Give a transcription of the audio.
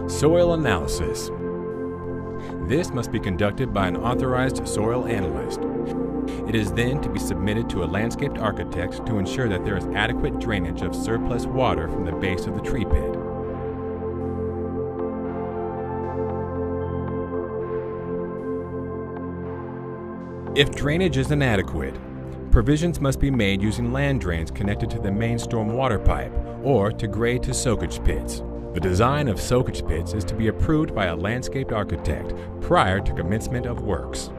Soil analysis. This must be conducted by an authorized soil analyst. It is then to be submitted to a landscaped architect to ensure that there is adequate drainage of surplus water from the base of the tree pit. If drainage is inadequate, provisions must be made using land drains connected to the main storm water pipe or to grade to soakage pits. The design of soakage pits is to be approved by a landscaped architect prior to commencement of works.